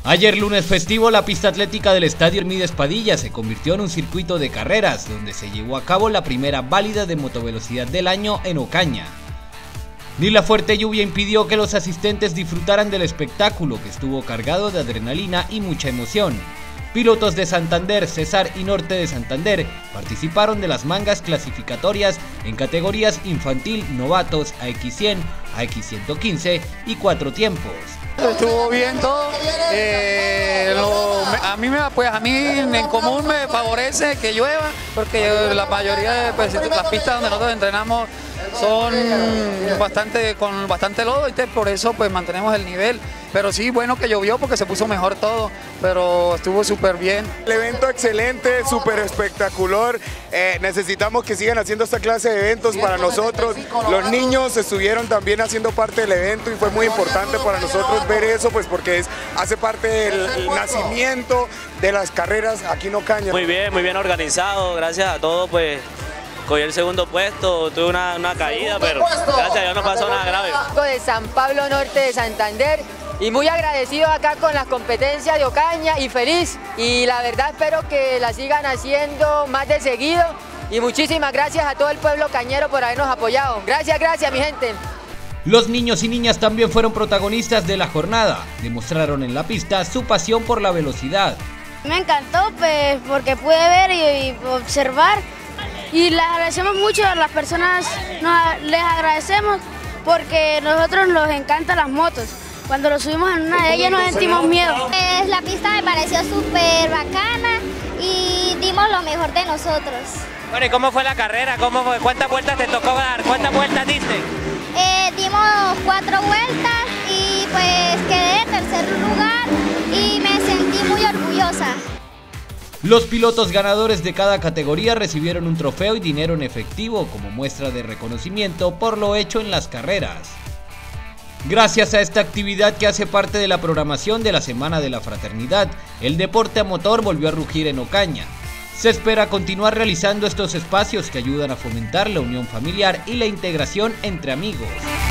Ayer lunes festivo, la pista atlética del Estadio Hermídez Padilla se convirtió en un circuito de carreras, donde se llevó a cabo la primera válida de motovelocidad del año en Ocaña. Ni la fuerte lluvia impidió que los asistentes disfrutaran del espectáculo, que estuvo cargado de adrenalina y mucha emoción. Pilotos de Santander, Cesar y Norte de Santander participaron de las mangas clasificatorias en categorías infantil, novatos, AX100, AX115 y 4 tiempos. Estuvo bien todo, a mí en común me favorece que llueva, porque la mayoría de las pistas donde nosotros entrenamos son con bastante lodo, y por eso pues mantenemos el nivel, pero sí, bueno que llovió porque se puso mejor todo, pero estuvo súper bien. El evento excelente, súper espectacular, necesitamos que sigan haciendo esta clase de eventos para nosotros. Los niños estuvieron también haciendo parte del evento y fue muy importante para nosotros ver eso, pues porque hace parte del nacimiento de las carreras aquí en Ocaña. Muy bien organizado, gracias a todos, pues cogí el segundo puesto, tuve una caída, pero gracias a Dios no pasó nada grave. De San Pablo Norte de Santander, y muy agradecido acá con las competencias de Ocaña y feliz, y la verdad espero que la sigan haciendo más de seguido, y muchísimas gracias a todo el pueblo cañero por habernos apoyado. Gracias mi gente. Los niños y niñas también fueron protagonistas de la jornada, demostraron en la pista su pasión por la velocidad. Me encantó pues porque pude ver y observar, y les agradecemos mucho a las personas, les agradecemos porque a nosotros nos encantan las motos. Cuando lo subimos en una de ellas nos sentimos miedo. La pista me pareció súper bacana y dimos lo mejor de nosotros. Bueno, ¿y cómo fue la carrera? ¿Cuántas vueltas te tocó dar? ¿Cuántas vueltas diste? Dimos 4 vueltas y pues quedé en tercer lugar y me sentí muy orgullosa. Los pilotos ganadores de cada categoría recibieron un trofeo y dinero en efectivo como muestra de reconocimiento por lo hecho en las carreras. Gracias a esta actividad que hace parte de la programación de la Semana de la Fraternidad, el deporte a motor volvió a rugir en Ocaña. Se espera continuar realizando estos espacios que ayudan a fomentar la unión familiar y la integración entre amigos.